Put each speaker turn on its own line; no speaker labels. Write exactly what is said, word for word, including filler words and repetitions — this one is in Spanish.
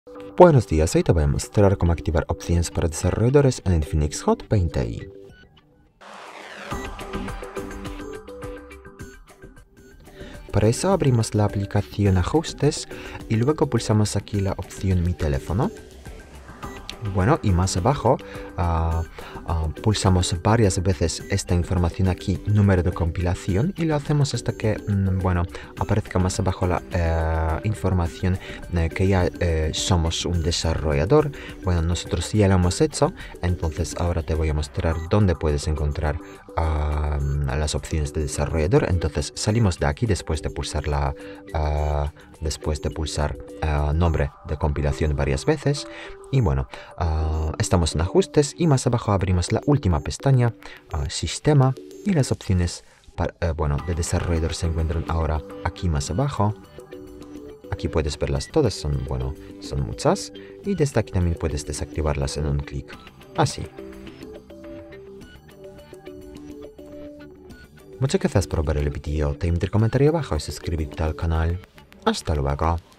Buenos días, hoy te voy a mostrar cómo activar opciones para desarrolladores en Infinix Hot veinte i. Para eso abrimos la aplicación Ajustes y luego pulsamos aquí la opción Mi teléfono. Bueno, y más abajo uh, uh, pulsamos varias veces esta información aquí, número de compilación, y lo hacemos hasta que, mm, bueno, aparezca más abajo la uh, información uh, que ya uh, somos un desarrollador. Bueno, nosotros ya lo hemos hecho, entonces ahora te voy a mostrar dónde puedes encontrar uh, las opciones de desarrollador. Entonces salimos de aquí después de pulsar la... Uh, después de pulsar uh, nombre de compilación varias veces. Y bueno, uh, estamos en ajustes y más abajo abrimos la última pestaña, uh, sistema, y las opciones para, uh, bueno, de desarrollador se encuentran ahora aquí más abajo. Aquí puedes verlas todas, son, bueno, son muchas, y desde aquí también puedes desactivarlas en un clic, así. Muchas gracias por ver el vídeo, te invito a comentar abajo y suscribirte al canal. Hasta luego.